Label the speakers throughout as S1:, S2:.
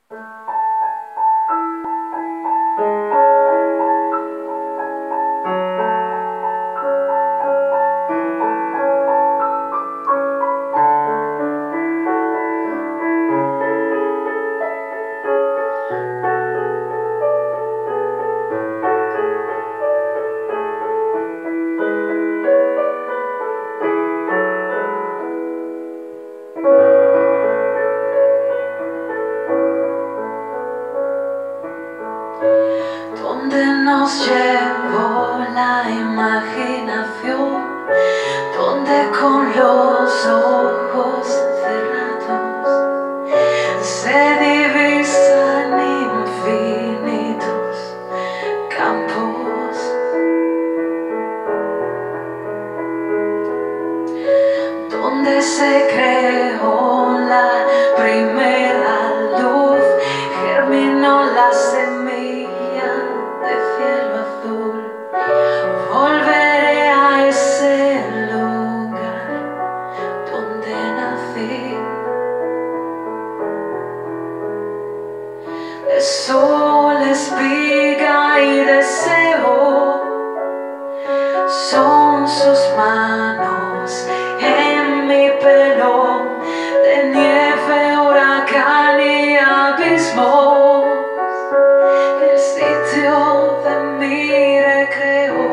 S1: Donde nos llevó la imaginación, donde con los ojos cerrados se divisan infinitos campos, donde se creó la primera luz, germinó la semilla de cielo azul. Volveré a ese lugar donde nací. De sol, espiga y deseo son sus manos en mi pelo, de nieve, huracán y abismos, el sitio de mi recreo.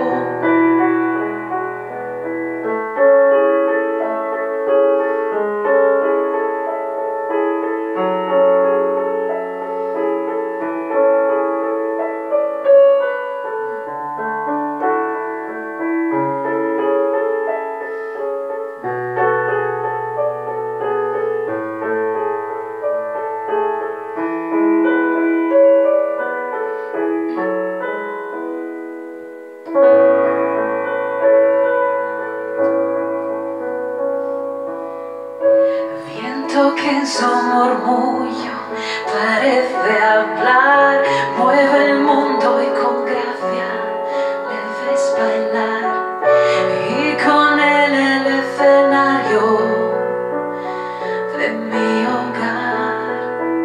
S1: Que en su murmullo parece hablar, mueve el mundo y con gracia le ves bailar, y con él el escenario de mi hogar.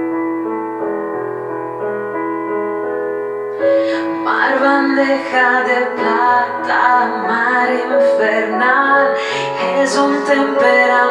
S1: Mar, bandeja de plata, mar infernal, es un temperamento